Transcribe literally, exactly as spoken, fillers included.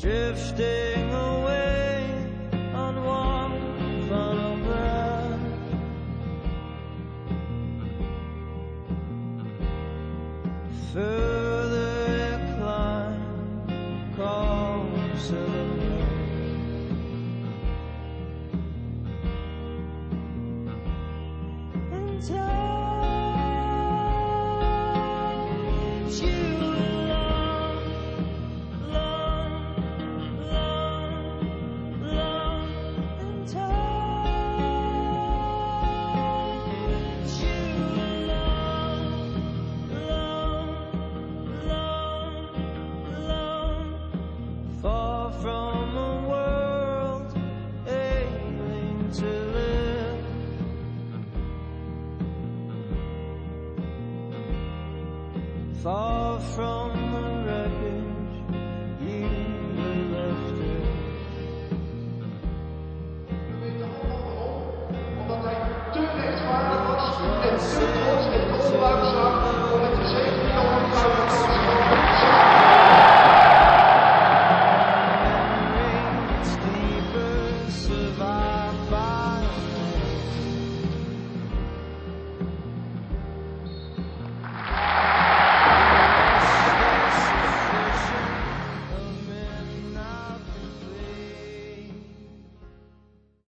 drifting away on one final breath. Further you climb, closer the moon, and touch you long, long, long, long, and touch you long, long, long, long, far from a world aiming to live. Far from the wreckage